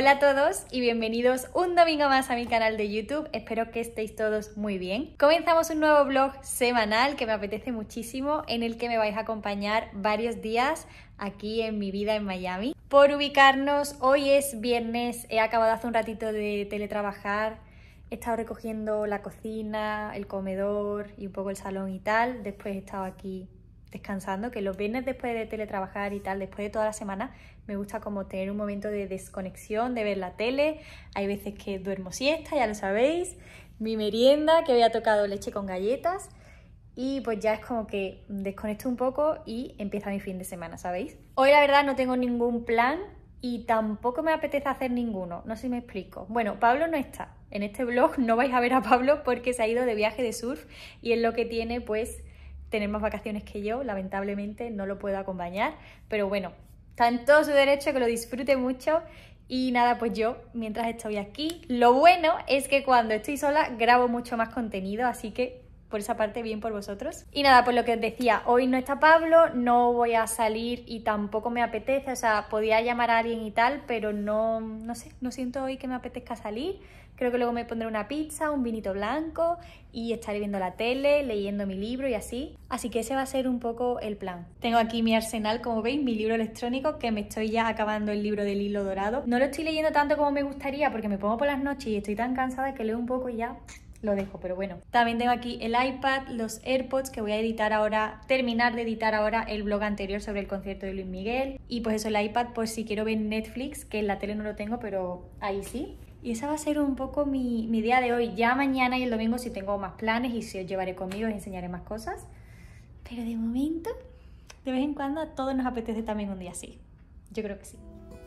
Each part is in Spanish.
Hola a todos y bienvenidos un domingo más a mi canal de YouTube. Espero que estéis todos muy bien. Comenzamos un nuevo vlog semanal que me apetece muchísimo, en el que me vais a acompañar varios días aquí en mi vida en Miami. Por ubicarnos, hoy es viernes, he acabado hace un ratito de teletrabajar. He estado recogiendo la cocina, el comedor y un poco el salón y tal. Después he estado aquí descansando, que los viernes después de teletrabajar y tal, después de toda la semana, me gusta como tener un momento de desconexión, de ver la tele. Hay veces que duermo siesta, ya lo sabéis. Mi merienda, que había tocado leche con galletas. Y pues ya es como que desconecto un poco y empieza mi fin de semana, ¿sabéis? Hoy la verdad no tengo ningún plan y tampoco me apetece hacer ninguno. No sé si me explico. Bueno, Pablo no está. En este vlog no vais a ver a Pablo porque se ha ido de viaje de surf y es lo que tiene, pues, tener más vacaciones que yo. Lamentablemente no lo puedo acompañar, pero bueno, está en todo su derecho, que lo disfrute mucho. Y nada, pues yo, mientras estoy aquí, lo bueno es que cuando estoy sola grabo mucho más contenido, así que por esa parte bien por vosotros. Y nada, pues lo que os decía, hoy no está Pablo, no voy a salir y tampoco me apetece, o sea, podía llamar a alguien y tal, pero no sé, no siento hoy que me apetezca salir. Creo que luego me pondré una pizza, un vinito blanco y estaré viendo la tele, leyendo mi libro y así. Así que ese va a ser un poco el plan. Tengo aquí mi arsenal, como veis, mi libro electrónico, que me estoy ya acabando el libro del hilo dorado. No lo estoy leyendo tanto como me gustaría porque me pongo por las noches y estoy tan cansada que leo un poco y ya lo dejo, pero bueno. También tengo aquí el iPad, los AirPods, que voy a editar ahora, terminar de editar ahora el vlog anterior sobre el concierto de Luis Miguel. Y pues eso, el iPad, pues si quiero ver Netflix, que en la tele no lo tengo, pero ahí sí. Y esa va a ser un poco mi día de hoy. Ya mañana y el domingo sí tengo más planes y si os llevaré conmigo, os enseñaré más cosas. Pero de momento, de vez en cuando, a todos nos apetece también un día así. Yo creo que sí.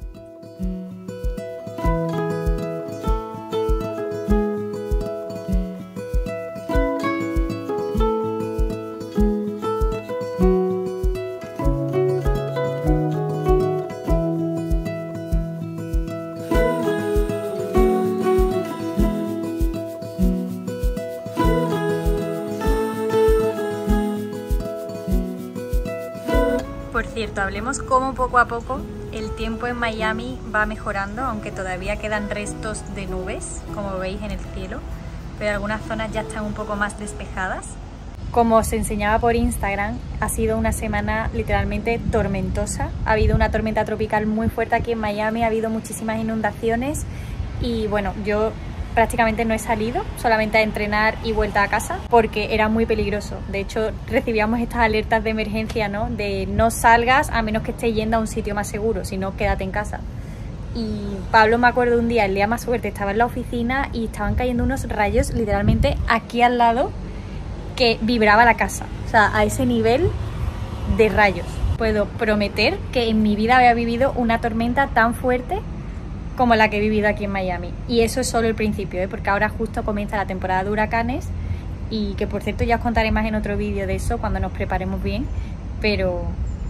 Por cierto, hablemos cómo poco a poco el tiempo en Miami va mejorando, aunque todavía quedan restos de nubes, como veis en el cielo, pero algunas zonas ya están un poco más despejadas. Como os enseñaba por Instagram, ha sido una semana literalmente tormentosa. Ha habido una tormenta tropical muy fuerte aquí en Miami, ha habido muchísimas inundaciones y bueno, yo prácticamente no he salido, solamente a entrenar y vuelta a casa, porque era muy peligroso. De hecho, recibíamos estas alertas de emergencia, ¿no? De no salgas a menos que estés yendo a un sitio más seguro, si no, quédate en casa. Y Pablo, me acuerdo un día, el día más fuerte, estaba en la oficina y estaban cayendo unos rayos literalmente aquí al lado que vibraba la casa. O sea, a ese nivel de rayos. Puedo prometer que en mi vida había vivido una tormenta tan fuerte como la que he vivido aquí en Miami. Y eso es solo el principio, porque ahora justo comienza la temporada de huracanes y que, por cierto, ya os contaré más en otro vídeo de eso cuando nos preparemos bien, pero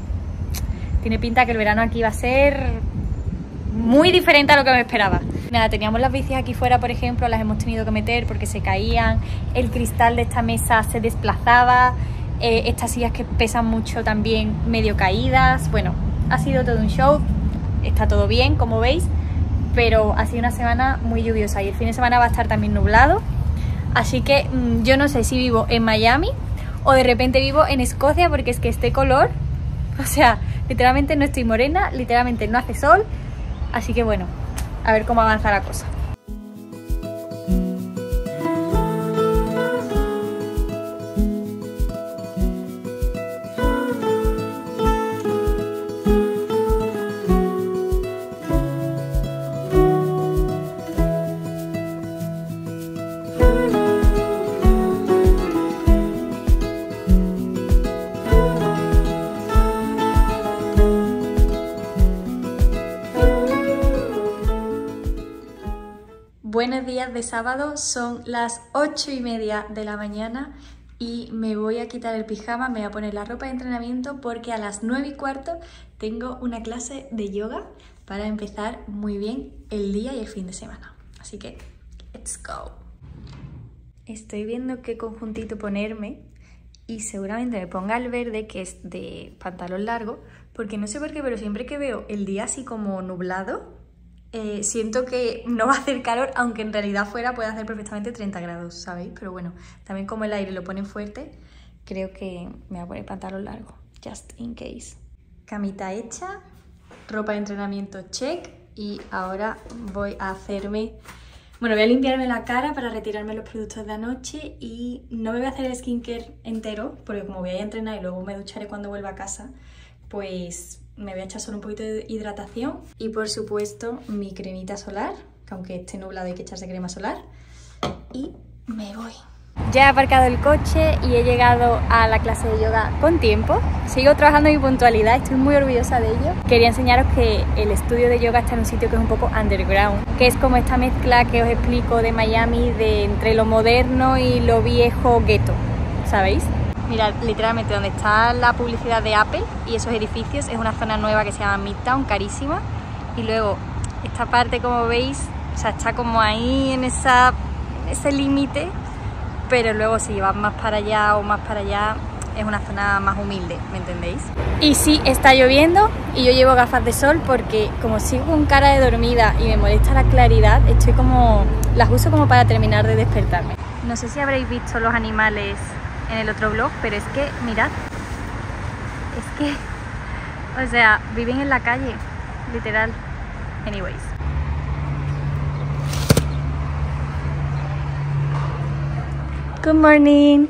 tiene pinta que el verano aquí va a ser muy diferente a lo que me esperaba. Nada, teníamos las bicis aquí fuera, por ejemplo, las hemos tenido que meter porque se caían, el cristal de esta mesa se desplazaba, estas sillas que pesan mucho también medio caídas. Bueno, ha sido todo un show, está todo bien, como veis, pero ha sido una semana muy lluviosa y el fin de semana va a estar también nublado. Así que yo no sé si vivo en Miami o de repente vivo en Escocia, porque es que este color, o sea, literalmente no estoy morena, literalmente no hace sol. Así que bueno, a ver cómo avanza la cosa. Buenos días de sábado, son las 8:30 de la mañana y me voy a quitar el pijama, me voy a poner la ropa de entrenamiento porque a las 9:15 tengo una clase de yoga para empezar muy bien el día y el fin de semana. Así que, let's go. Estoy viendo qué conjuntito ponerme y seguramente me ponga el verde, que es de pantalón largo, porque no sé por qué, pero siempre que veo el día así como nublado, siento que no va a hacer calor, aunque en realidad fuera puede hacer perfectamente 30 grados, ¿sabéis? Pero bueno, también como el aire lo ponen fuerte, creo que me voy a poner pantalón largo, just in case. Camita hecha, ropa de entrenamiento check, y ahora voy a hacerme... Bueno, voy a limpiarme la cara para retirarme los productos de anoche, y no me voy a hacer el skincare entero, porque como voy a entrenar y luego me ducharé cuando vuelva a casa, pues me voy a echar solo un poquito de hidratación y por supuesto mi cremita solar, que aunque esté nublado hay que echarse crema solar, y me voy. Ya he aparcado el coche y he llegado a la clase de yoga con tiempo. Sigo trabajando en mi puntualidad, estoy muy orgullosa de ello. Quería enseñaros que el estudio de yoga está en un sitio que es un poco underground, que es como esta mezcla que os explico de Miami, de entre lo moderno y lo viejo gueto, ¿sabéis? Mirad, literalmente donde está la publicidad de Apple y esos edificios es una zona nueva que se llama Midtown, carísima. Y luego esta parte, como veis, o sea, está como ahí en ese límite, pero luego si vas más para allá o más para allá es una zona más humilde, ¿me entendéis? Y sí, está lloviendo y yo llevo gafas de sol porque como sigo con cara de dormida y me molesta la claridad, las uso como para terminar de despertarme. No sé si habréis visto los animales en el otro vlog, pero es que, mirad, o sea, viven en la calle, literal. Anyways. Good morning.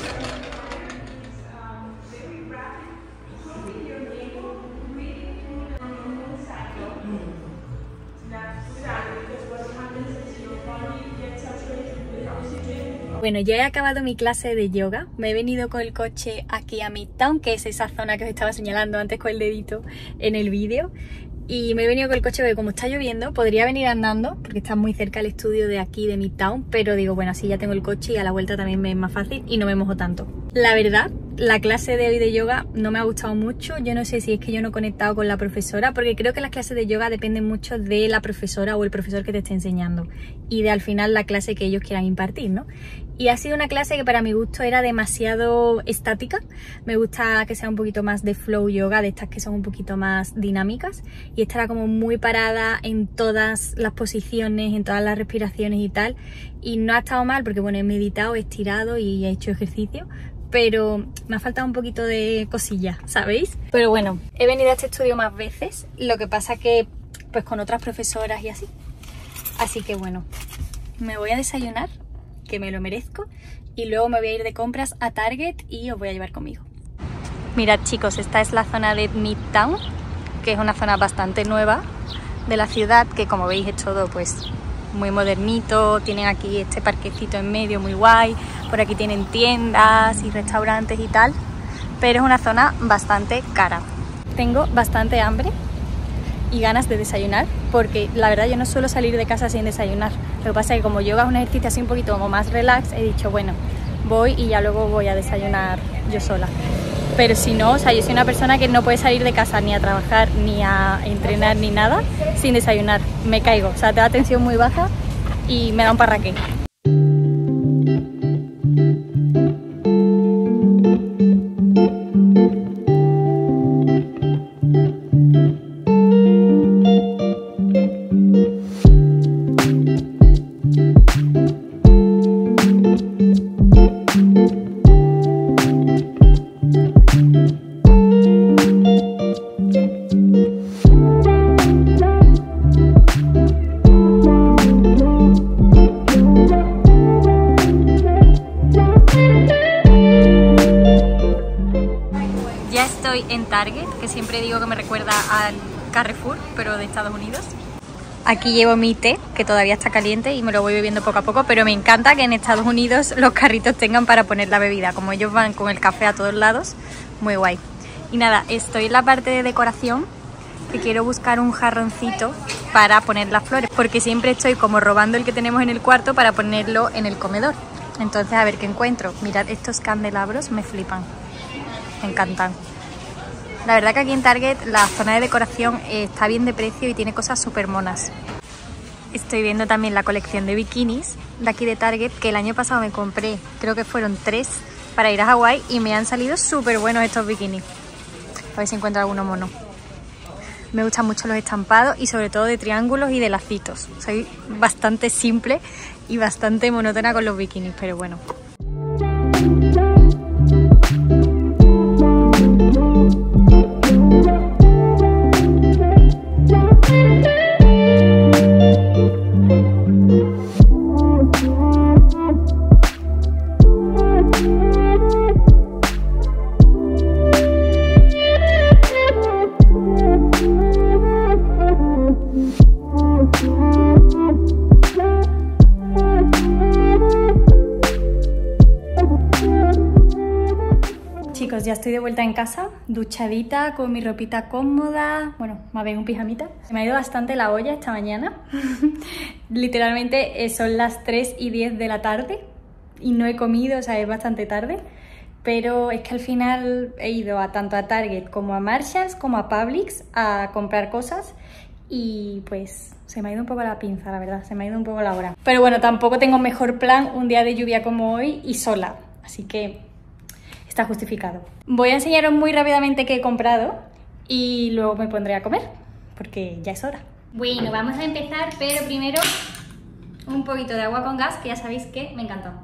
Bueno, ya he acabado mi clase de yoga, me he venido con el coche aquí a Midtown, que es esa zona que os estaba señalando antes con el dedito en el vídeo. Y me he venido con el coche porque como está lloviendo, podría venir andando, porque está muy cerca el estudio de aquí de Midtown, pero digo, bueno, así ya tengo el coche y a la vuelta también me es más fácil y no me mojo tanto. La verdad, la clase de hoy de yoga no me ha gustado mucho. Yo no sé si es que yo no he conectado con la profesora, porque creo que las clases de yoga dependen mucho de la profesora o el profesor que te esté enseñando y de al final la clase que ellos quieran impartir, ¿no? Y ha sido una clase que para mi gusto era demasiado estática. Me gusta que sea un poquito más de flow yoga, de estas que son un poquito más dinámicas, y esta era como muy parada en todas las posiciones, en todas las respiraciones y tal, y no ha estado mal porque bueno, he meditado, he estirado y he hecho ejercicio, pero me ha faltado un poquito de cosilla, ¿sabéis? Pero bueno, he venido a este estudio más veces, lo que pasa que pues con otras profesoras y así. Así que bueno, me voy a desayunar, que me lo merezco, y luego me voy a ir de compras a Target y os voy a llevar conmigo. Mirad chicos, esta es la zona de Midtown, que es una zona bastante nueva de la ciudad, que como veis es todo pues muy modernito. Tienen aquí este parquecito en medio muy guay, por aquí tienen tiendas y restaurantes y tal, pero es una zona bastante cara. Tengo bastante hambre y ganas de desayunar, porque la verdad yo no suelo salir de casa sin desayunar. Lo que pasa es que como yoga es un ejercicio así un poquito como más relax, he dicho bueno, voy y ya luego voy a desayunar yo sola. Pero si no, o sea, yo soy una persona que no puede salir de casa ni a trabajar, ni a entrenar, ni nada sin desayunar. Me caigo, o sea, tengo la tensión muy baja y me da un parraque. En Target, que siempre digo que me recuerda al Carrefour, pero de Estados Unidos. Aquí llevo mi té, que todavía está caliente y me lo voy bebiendo poco a poco, pero me encanta que en Estados Unidos los carritos tengan para poner la bebida, como ellos van con el café a todos lados, muy guay. Y nada, estoy en la parte de decoración, que quiero buscar un jarroncito para poner las flores, porque siempre estoy como robando el que tenemos en el cuarto para ponerlo en el comedor. Entonces a ver qué encuentro. Mirad, estos candelabros me flipan, me encantan. La verdad que aquí en Target la zona de decoración está bien de precio y tiene cosas súper monas. Estoy viendo también la colección de bikinis de aquí de Target, que el año pasado me compré, creo que fueron 3 para ir a Hawái, y me han salido súper buenos estos bikinis. A ver si encuentro alguno mono. Me gustan mucho los estampados y sobre todo de triángulos y de lacitos. Soy bastante simple y bastante monótona con los bikinis, pero bueno. Chicos, ya estoy de vuelta en casa, duchadita, con mi ropita cómoda. Bueno, más bien un pijamita. Se me ha ido bastante la olla esta mañana. Literalmente son las 3:10 de la tarde y no he comido, o sea, es bastante tarde. Pero es que al final he ido tanto a Target como a Marshalls como a Publix a comprar cosas y pues se me ha ido un poco la pinza, la verdad, se me ha ido un poco la hora. Pero bueno, tampoco tengo mejor plan un día de lluvia como hoy y sola, así que está justificado. Voy a enseñaros muy rápidamente qué he comprado y luego me pondré a comer, porque ya es hora. Bueno, vamos a empezar, pero primero un poquito de agua con gas, que ya sabéis que me encanta.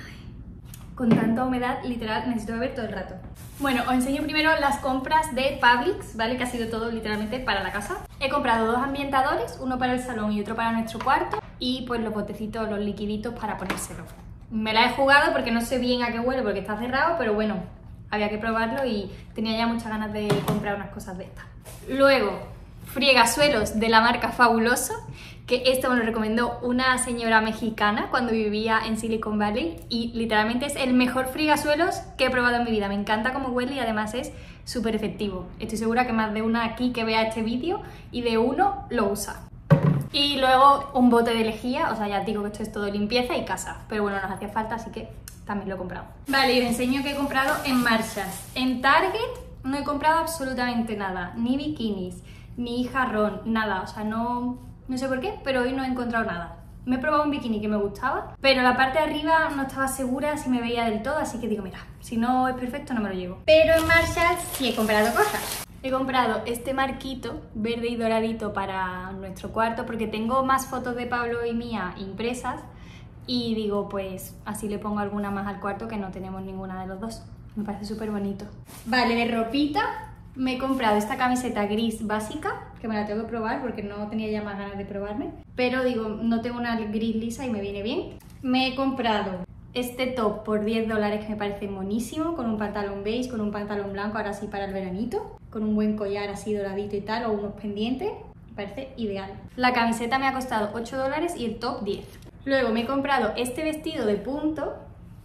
Con tanta humedad, literal, necesito beber todo el rato. Bueno, os enseño primero las compras de Publix, ¿vale? Que ha sido todo literalmente para la casa. He comprado 2 ambientadores, uno para el salón y otro para nuestro cuarto, y pues los botecitos, los liquiditos para ponérselo. Me la he jugado porque no sé bien a qué huele porque está cerrado, pero bueno, había que probarlo y tenía ya muchas ganas de comprar unas cosas de estas. Luego, friegasuelos de la marca Fabuloso, que esto me lo recomendó una señora mexicana cuando vivía en Silicon Valley y literalmente es el mejor friegasuelos que he probado en mi vida. Me encanta cómo huele y además es súper efectivo. Estoy segura que más de una aquí que vea este vídeo y de uno lo usa. Y luego un bote de lejía, o sea, ya digo que esto es todo limpieza y casa, pero bueno, nos hacía falta, así que también lo he comprado. Vale, y os enseño que he comprado en Marshalls. En Target no he comprado absolutamente nada, ni bikinis, ni jarrón, nada, o sea, no sé por qué, pero hoy no he encontrado nada. Me he probado un bikini que me gustaba, pero la parte de arriba no estaba segura si me veía del todo, así que digo, mira, si no es perfecto no me lo llevo. Pero en Marshalls sí he comprado cosas. He comprado este marquito verde y doradito para nuestro cuarto porque tengo más fotos de Pablo y mía impresas y digo, pues así le pongo alguna más al cuarto que no tenemos ninguna de los dos. Me parece súper bonito. Vale, de ropita me he comprado esta camiseta gris básica, que me la tengo que probar porque no tenía ya más ganas de probarme, pero digo, no tengo una gris lisa y me viene bien. Me he comprado este top por $10 que me parece monísimo, con un pantalón beige, con un pantalón blanco, ahora sí para el veranito, con un buen collar así doradito y tal, o unos pendientes, me parece ideal. La camiseta me ha costado $8 y el top 10. Luego me he comprado este vestido de punto,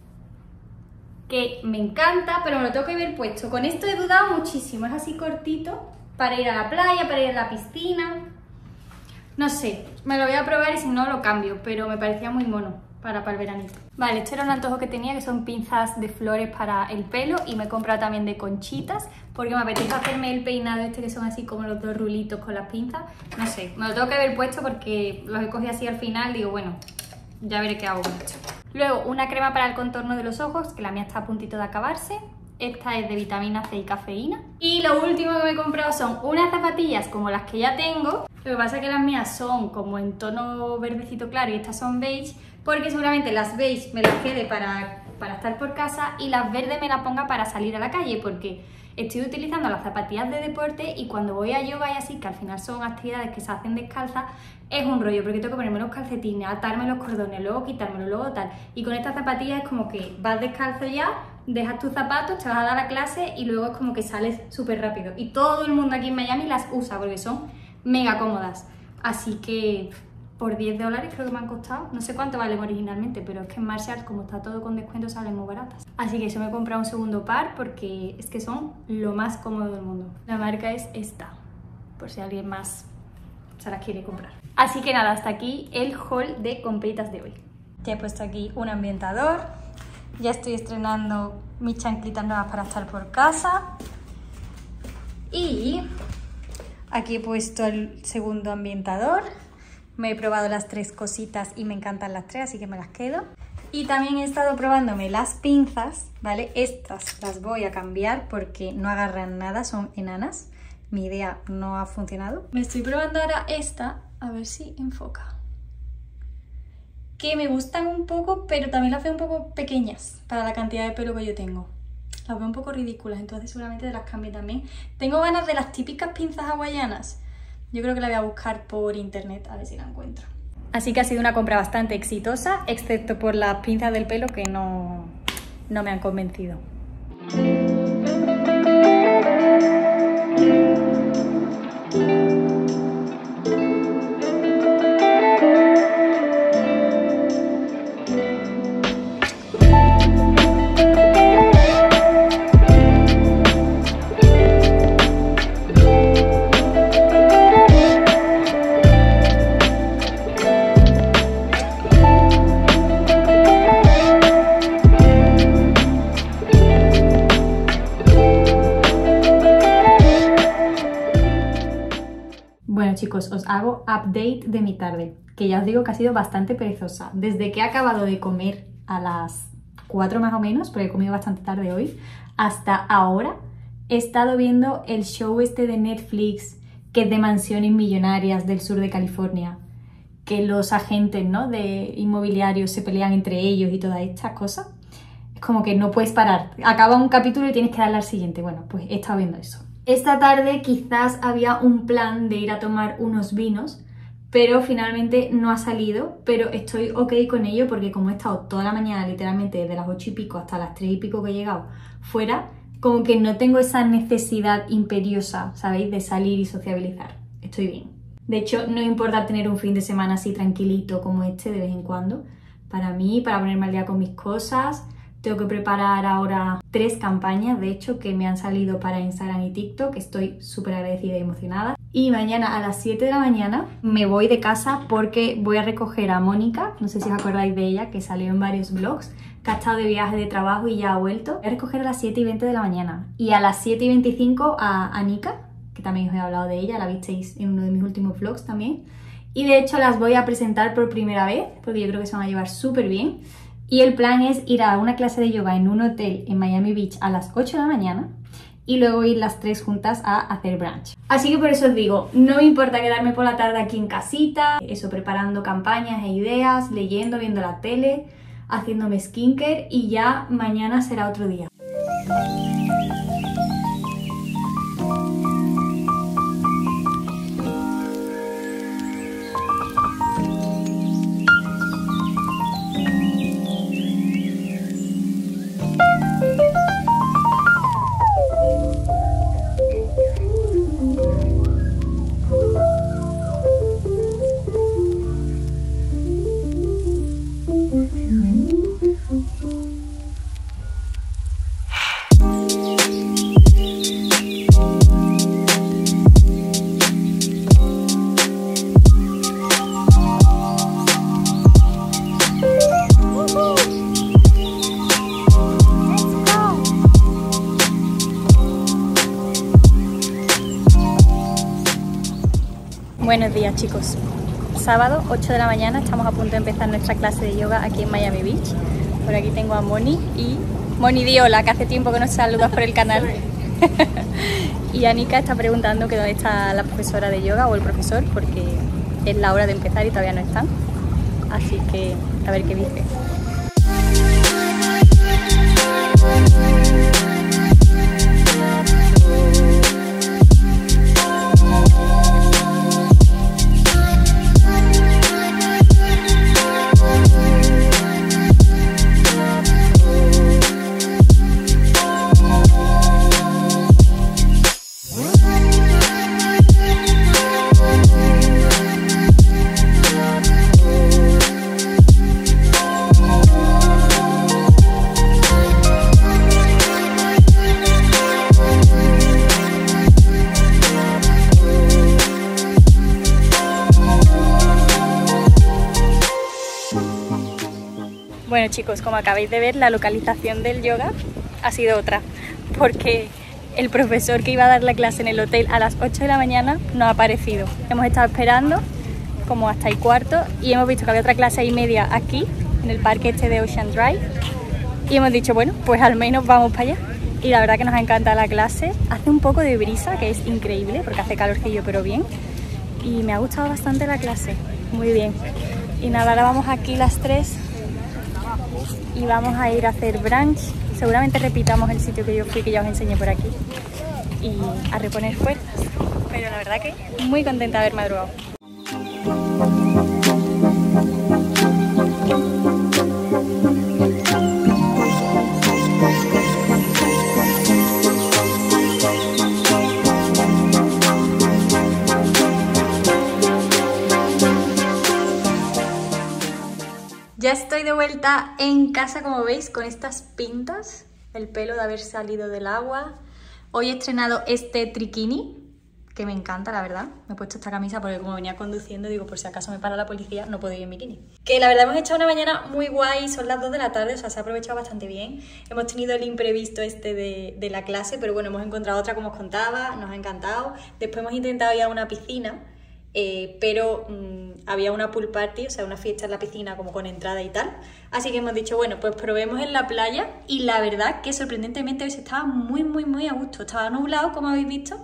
que me encanta, pero me lo tengo que ver puesto. Con esto he dudado muchísimo, es así cortito, para ir a la playa, para ir a la piscina. No sé, me lo voy a probar y si no lo cambio, pero me parecía muy mono para el veranito. Vale, esto era un antojo que tenía, que son pinzas de flores para el pelo, y me he comprado también de conchitas porque me apetece hacerme el peinado este que son así como los 2 rulitos con las pinzas. No sé, me lo tengo que ver puesto porque los he cogido así al final, digo, bueno, ya veré qué hago con esto. Luego una crema para el contorno de los ojos, que la mía está a puntito de acabarse. Esta es de vitamina C y cafeína. Y lo último que me he comprado son unas zapatillas como las que ya tengo. Lo que pasa es que las mías son como en tono verdecito claro y estas son beige, porque seguramente las beige me las quede para estar por casa y las verdes me las ponga para salir a la calle, porque estoy utilizando las zapatillas de deporte y cuando voy a yoga y así, que al final son actividades que se hacen descalzas, es un rollo, porque tengo que ponerme los calcetines, atarme los cordones, luego quitármelo, luego tal. Y con estas zapatillas es como que vas descalzo ya, dejas tus zapatos, te vas a dar la clase y luego es como que sales súper rápido. Y todo el mundo aquí en Miami las usa porque son mega cómodas. Así que por $10 creo que me han costado. No sé cuánto valen originalmente, pero es que en Marshalls, como está todo con descuento, salen muy baratas. Así que eso, me he comprado un segundo par porque es que son lo más cómodo del mundo. La marca es esta, por si alguien más se las quiere comprar. Así que nada, hasta aquí el haul de compritas de hoy. Ya he puesto aquí un ambientador. Ya estoy estrenando mis chanclitas nuevas para estar por casa. Y aquí he puesto el segundo ambientador. Me he probado las 3 cositas y me encantan las 3, así que me las quedo. Y también he estado probándome las pinzas, ¿vale? Estas las voy a cambiar porque no agarran nada, son enanas. mi idea no ha funcionado. Me estoy probando ahora esta, a ver si enfoca. Que me gustan un poco, pero también las veo un poco pequeñas para la cantidad de pelo que yo tengo. Las veo un poco ridículas, entonces seguramente las cambie también. Tengo ganas de las típicas pinzas hawaianas. Yo creo que la voy a buscar por internet a ver si la encuentro. Así que ha sido una compra bastante exitosa, excepto por las pinzas del pelo que no me han convencido. Bueno chicos, os hago update de mi tarde, que ya os digo que ha sido bastante perezosa. Desde que he acabado de comer a las 4 más o menos, porque he comido bastante tarde hoy, hasta ahora he estado viendo el show este de Netflix, que es de mansiones millonarias del sur de California, que los agentes, ¿no?, de inmobiliarios se pelean entre ellos y todas estas cosas. Es como que no puedes parar, acaba un capítulo y tienes que darle al siguiente. Bueno, pues he estado viendo eso. Esta tarde quizás había un plan de ir a tomar unos vinos, pero finalmente no ha salido, pero estoy ok con ello porque como he estado toda la mañana, literalmente desde las 8 y pico hasta las 3 y pico que he llegado fuera, como que no tengo esa necesidad imperiosa, ¿sabéis?, de salir y sociabilizar. Estoy bien. De hecho, no importa tener un fin de semana así tranquilito como este de vez en cuando. Para mí, para ponerme al día con mis cosas. Tengo que preparar ahora 3 campañas, de hecho, que me han salido para Instagram y TikTok. Estoy súper agradecida y emocionada. Y mañana a las 7 de la mañana me voy de casa porque voy a recoger a Mónica, no sé si os acordáis de ella, que salió en varios vlogs, que ha estado de viaje de trabajo y ya ha vuelto. Voy a recoger a las 7 y 20 de la mañana. Y a las 7 y 25 a Anika, que también os he hablado de ella, la visteis en uno de mis últimos vlogs también. Y de hecho las voy a presentar por primera vez, porque yo creo que se van a llevar súper bien. Y el plan es ir a una clase de yoga en un hotel en Miami Beach a las 8 de la mañana y luego ir las 3 juntas a hacer brunch. Así que por eso os digo, no me importa quedarme por la tarde aquí en casita, eso, preparando campañas e ideas, leyendo, viendo la tele, haciéndome skincare y ya mañana será otro día. Buenos días chicos, sábado 8 de la mañana, estamos a punto de empezar nuestra clase de yoga aquí en Miami Beach. Por aquí tengo a Moni y Moni di hola, que hace tiempo que nos saludas por el canal. Y Anika está preguntando que dónde está la profesora de yoga o el profesor, porque es la hora de empezar y todavía no están. Así que a ver qué dice. Bueno chicos, como acabáis de ver, la localización del yoga ha sido otra, porque el profesor que iba a dar la clase en el hotel a las 8 de la mañana no ha aparecido. Hemos estado esperando como hasta el cuarto y hemos visto que había otra clase y media aquí, en el parque este de Ocean Drive, y hemos dicho, bueno, pues al menos vamos para allá. y la verdad que nos encanta la clase. Hace un poco de brisa, que es increíble porque hace calorcillo pero bien, y me ha gustado bastante la clase, muy bien. Y nada, ahora vamos aquí las 3 y vamos a ir a hacer brunch. Seguramente repitamos el sitio que yo fui, que ya os enseñé por aquí, y a reponer fuerzas, pero la verdad que muy contenta de haber madrugado. Ya estoy de vuelta en casa, como veis, con estas pintas, el pelo de haber salido del agua. Hoy he estrenado este triquini, que me encanta, la verdad. Me he puesto esta camisa porque como venía conduciendo, digo, por si acaso me para la policía, no puedo ir en bikini. Que la verdad hemos echado una mañana muy guay, son las 2 de la tarde, o sea, se ha aprovechado bastante bien. Hemos tenido el imprevisto este de la clase, pero bueno, hemos encontrado otra como os contaba, nos ha encantado. Después hemos intentado ir a una piscina, pero había una pool party, o sea, una fiesta en la piscina como con entrada y tal. Así que hemos dicho, bueno, pues probemos en la playa, y la verdad que sorprendentemente hoy se estaba muy a gusto. Estaba nublado, como habéis visto,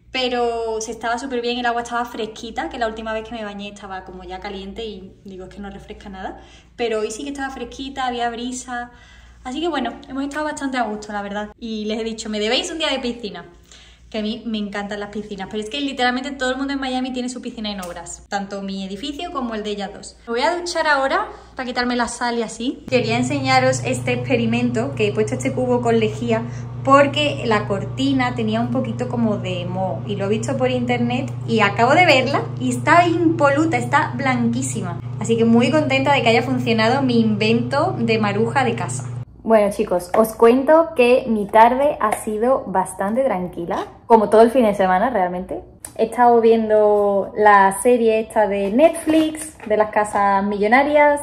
pero se estaba súper bien, el agua estaba fresquita, que la última vez que me bañé estaba como ya caliente y digo, es que no refresca nada. Pero hoy sí que estaba fresquita, había brisa, así que bueno, hemos estado bastante a gusto, la verdad. Y les he dicho, me debéis un día de piscina, que a mí me encantan las piscinas, pero es que literalmente todo el mundo en Miami tiene su piscina en obras, tanto mi edificio como el de ellas dos. Me voy a duchar ahora para quitarme la sal y así. Quería enseñaros este experimento, que he puesto este cubo con lejía porque la cortina tenía un poquito como de moho, y lo he visto por internet y acabo de verla y está impoluta, está blanquísima. Así que muy contenta de que haya funcionado mi invento de maruja de casa. Bueno, chicos, os cuento que mi tarde ha sido bastante tranquila, como todo el fin de semana realmente. He estado viendo la serie esta de Netflix, de las casas millonarias.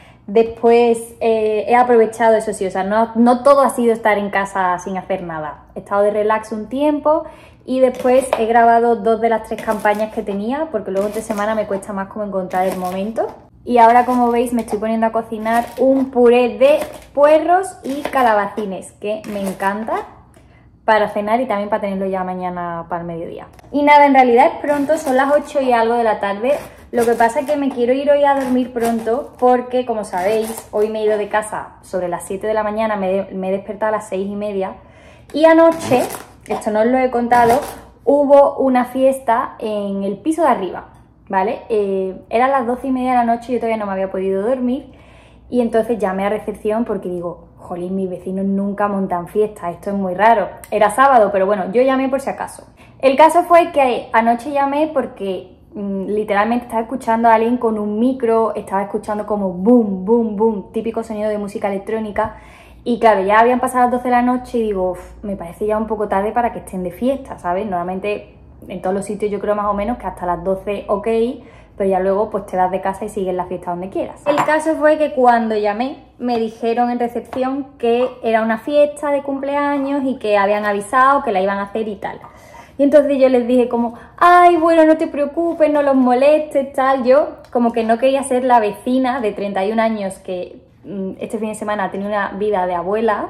Después he aprovechado, eso sí, o sea, no todo ha sido estar en casa sin hacer nada. He estado de relax un tiempo y después he grabado 2 de las 3 campañas que tenía, porque luego entre semana me cuesta más como encontrar el momento. Y ahora, como veis, me estoy poniendo a cocinar un puré de puerros y calabacines, que me encanta para cenar y también para tenerlo ya mañana para el mediodía. Y nada, en realidad es pronto, son las 8 y algo de la tarde. Lo que pasa es que me quiero ir hoy a dormir pronto porque, como sabéis, hoy me he ido de casa sobre las 7 de la mañana, me he despertado a las 6:30. Y anoche, esto no os lo he contado, hubo una fiesta en el piso de arriba. ¿Vale? Eran las 12:30 de la noche y yo todavía no me había podido dormir, y entonces llamé a recepción porque digo, jolín, mis vecinos nunca montan fiestas, esto es muy raro. Era sábado, pero bueno, yo llamé por si acaso. El caso fue que anoche llamé porque literalmente estaba escuchando a alguien con un micro, estaba escuchando como boom, boom, boom, típico sonido de música electrónica. Y claro, ya habían pasado las 12 de la noche y digo, me parece ya un poco tarde para que estén de fiesta, ¿sabes? Normalmente en todos los sitios yo creo más o menos que hasta las 12 ok, pero ya luego pues te das de casa y sigues la fiesta donde quieras. El caso fue que cuando llamé me dijeron en recepción que era una fiesta de cumpleaños y que habían avisado que la iban a hacer y tal. Y entonces yo les dije como, ay, bueno, no te preocupes, no los molestes, tal. Yo como que no quería ser la vecina de 31 años que este fin de semana ha tenido una vida de abuela,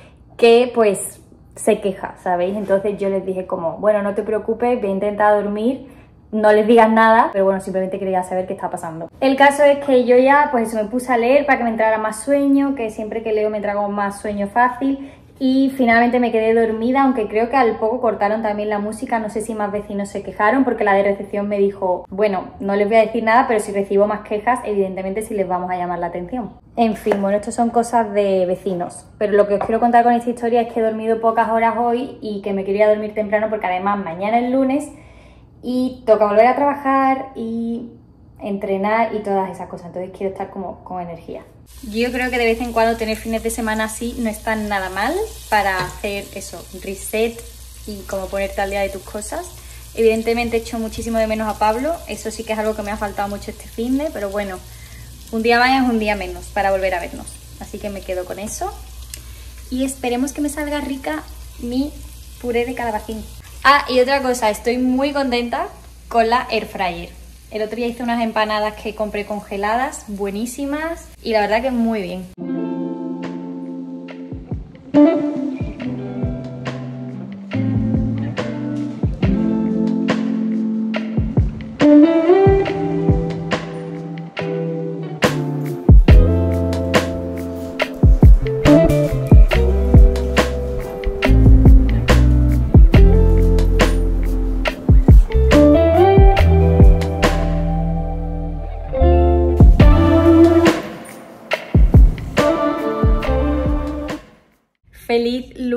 que pues se queja, ¿sabéis? Entonces yo les dije como, bueno, no te preocupes, voy a intentar dormir, no les digas nada, pero bueno, simplemente quería saber qué está pasando. El caso es que yo ya, pues eso, me puse a leer para que me entrara más sueño, que siempre que leo me trago más sueño fácil, y finalmente me quedé dormida, aunque creo que al poco cortaron también la música, no sé si más vecinos se quejaron, porque la de recepción me dijo, bueno, no les voy a decir nada, pero si recibo más quejas, evidentemente sí les vamos a llamar la atención. En fin, bueno, esto son cosas de vecinos, pero lo que os quiero contar con esta historia es que he dormido pocas horas hoy y que me quería dormir temprano porque además mañana es lunes y toca volver a trabajar y entrenar y todas esas cosas, entonces quiero estar como con energía. Yo creo que de vez en cuando tener fines de semana así no está nada mal para hacer eso, reset y como ponerte al día de tus cosas. Evidentemente he hecho muchísimo de menos a Pablo, eso sí que es algo que me ha faltado mucho este finde, pero bueno, un día más es un día menos para volver a vernos, así que me quedo con eso y esperemos que me salga rica mi puré de calabacín. Ah, y otra cosa, estoy muy contenta con la air fryer. El otro día hice unas empanadas que compré congeladas, buenísimas, y la verdad que muy bien.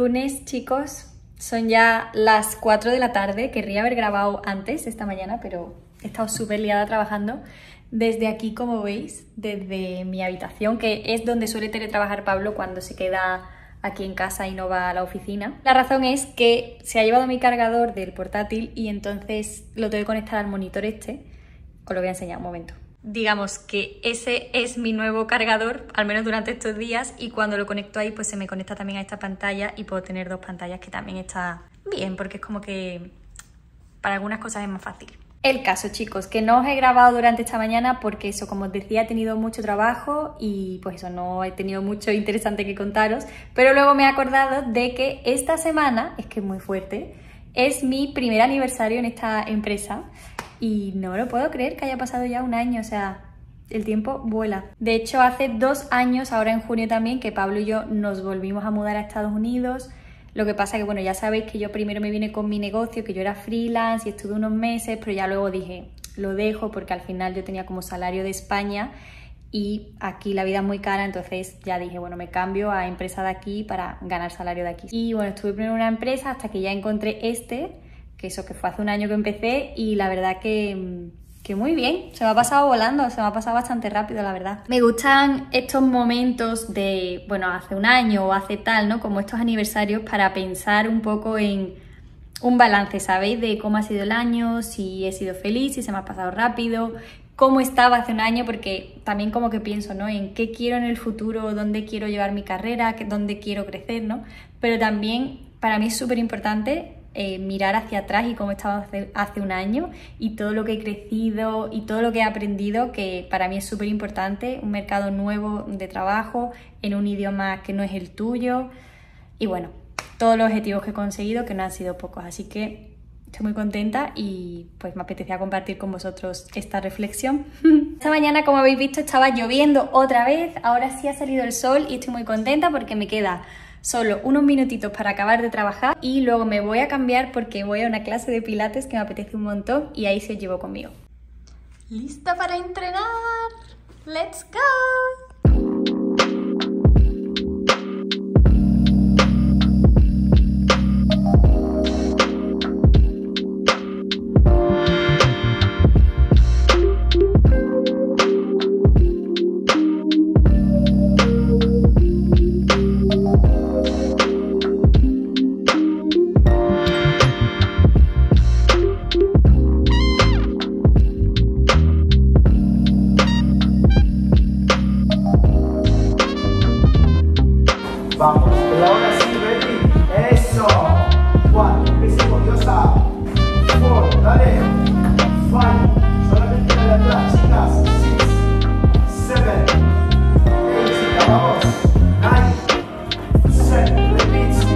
Lunes, chicos, son ya las 4 de la tarde. Querría haber grabado antes esta mañana, pero he estado súper liada trabajando. Desde aquí, como veis, desde mi habitación, que es donde suele teletrabajar Pablo cuando se queda aquí en casa y no va a la oficina. La razón es que se ha llevado mi cargador del portátil y entonces lo tengo que conectar al monitor este. Os lo voy a enseñar un momento. Digamos que ese es mi nuevo cargador, al menos durante estos días, y cuando lo conecto ahí pues se me conecta también a esta pantalla y puedo tener dos pantallas, que también está bien porque es como que para algunas cosas es más fácil. El caso, chicos, que no os he grabado durante esta mañana porque eso, como os decía, he tenido mucho trabajo y pues eso, no he tenido mucho interesante que contaros, pero luego me he acordado de que esta semana, es que es muy fuerte, es mi primer aniversario en esta empresa. Y no me lo puedo creer que haya pasado ya un año, o sea, el tiempo vuela. De hecho, hace 2 años, ahora en junio también, que Pablo y yo nos volvimos a mudar a Estados Unidos. Lo que pasa que, bueno, ya sabéis que yo primero me vine con mi negocio, que yo era freelance y estuve unos meses, pero ya luego dije, lo dejo porque al final yo tenía como salario de España y aquí la vida es muy cara, entonces ya dije, bueno, me cambio a empresa de aquí para ganar salario de aquí. Y bueno, estuve primero en una empresa hasta que ya encontré que eso que fue hace un año que empecé y la verdad que muy bien, se me ha pasado volando, se me ha pasado bastante rápido, la verdad. Me gustan estos momentos de, bueno, hace un año o hace tal, ¿no? Como estos aniversarios para pensar un poco en un balance, ¿sabéis? De cómo ha sido el año, si he sido feliz, si se me ha pasado rápido, cómo estaba hace un año, porque también como que pienso, ¿no? En qué quiero en el futuro, dónde quiero llevar mi carrera, dónde quiero crecer, ¿no? Pero también para mí es súper importante mirar hacia atrás y cómo estaba hace un año y todo lo que he crecido y todo lo que he aprendido, que para mí es súper importante, un mercado nuevo de trabajo en un idioma que no es el tuyo y bueno, todos los objetivos que he conseguido, que no han sido pocos, así que estoy muy contenta y pues me apetecía compartir con vosotros esta reflexión. Esta mañana, como habéis visto, estaba lloviendo otra vez, ahora sí ha salido el sol y estoy muy contenta porque me queda solo unos minutitos para acabar de trabajar y luego me voy a cambiar porque voy a una clase de pilates que me apetece un montón y ahí se os llevo conmigo. ¿Lista para entrenar? ¡Let's go! Vamos, pero ahora sí, ready. Eso. 1, empecemos, diosa. 4, dale. 5, solamente de atrás, chicas. 6, 7, 8, chicas, vamos. 9, 10, repeat.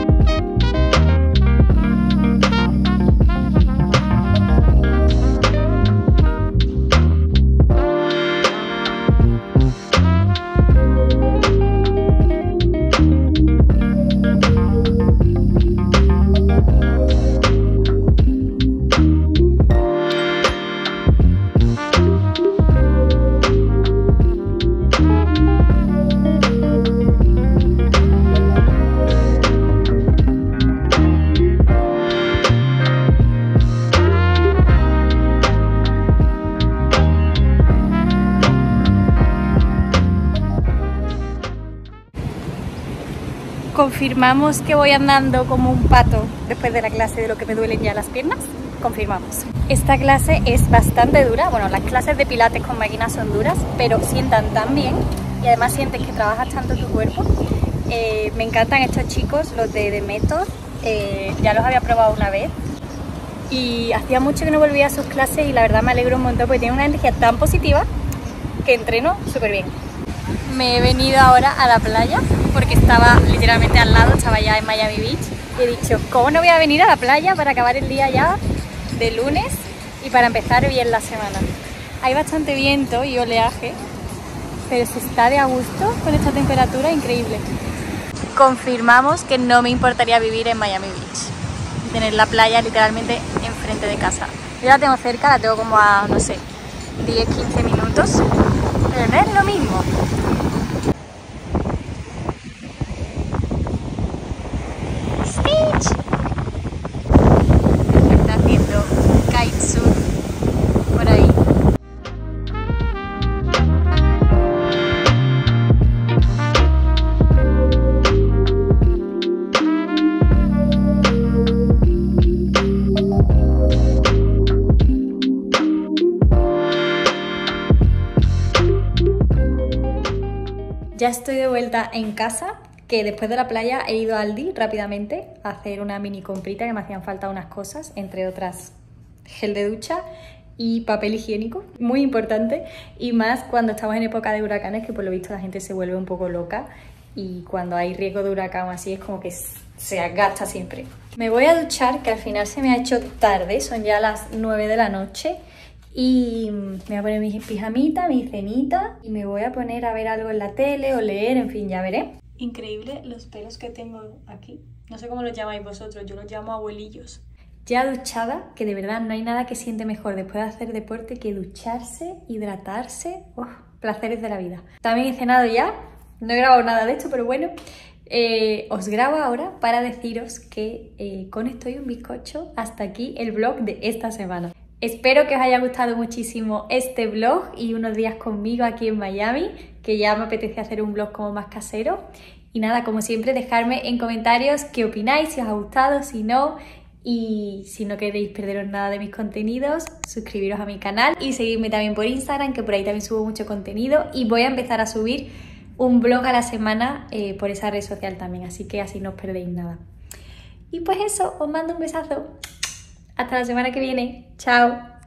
Confirmamos que voy andando como un pato después de la clase de lo que me duelen ya las piernas. Confirmamos. Esta clase es bastante dura. Bueno, las clases de pilates con máquinas son duras, pero sientan tan bien y además sientes que trabajas tanto tu cuerpo. Me encantan estos chicos, los de The Method. Ya los había probado una vez y hacía mucho que no volvía a sus clases y la verdad me alegro un montón porque tienen una energía tan positiva que entreno súper bien. Me he venido ahora a la playa porque estaba literalmente al lado, estaba ya en Miami Beach y he dicho, ¿cómo no voy a venir a la playa para acabar el día ya de lunes y para empezar bien la semana? Hay bastante viento y oleaje, pero se está de a gusto con esta temperatura increíble. Confirmamos que no me importaría vivir en Miami Beach, tener la playa literalmente enfrente de casa. Yo la tengo cerca, la tengo como a, no sé, 10-15 minutos, pero no es lo mismo. ya estoy de vuelta en casa, que después de la playa he ido a Aldi rápidamente a hacer una mini comprita que me hacían falta unas cosas, entre otras gel de ducha y papel higiénico, muy importante, y más cuando estamos en época de huracanes, que por lo visto la gente se vuelve un poco loca y cuando hay riesgo de huracán así es como que se gasta siempre. Me voy a duchar, que al final se me ha hecho tarde, son ya las 9 de la noche y me voy a poner mi pijamita, mi cenita y me voy a poner a ver algo en la tele o leer, en fin, ya veré. Increíble los pelos que tengo aquí, no sé cómo los llamáis vosotros, yo los llamo abuelillos. Ya duchada, que de verdad no hay nada que siente mejor después de hacer deporte que ducharse, hidratarse, placeres de la vida. También he cenado ya, no he grabado nada de esto, pero bueno, os grabo ahora para deciros que con esto y un bizcocho, hasta aquí el vlog de esta semana. Espero que os haya gustado muchísimo este vlog y unos días conmigo aquí en Miami, que ya me apetece hacer un vlog como más casero. Y nada, como siempre, dejadme en comentarios qué opináis, si os ha gustado, si no. Y si no queréis perderos nada de mis contenidos, suscribiros a mi canal y seguidme también por Instagram, que por ahí también subo mucho contenido y voy a empezar a subir un vlog a la semana por esa red social también, así que así no os perdéis nada. Y pues eso, os mando un besazo. Hasta la semana que viene. Chao.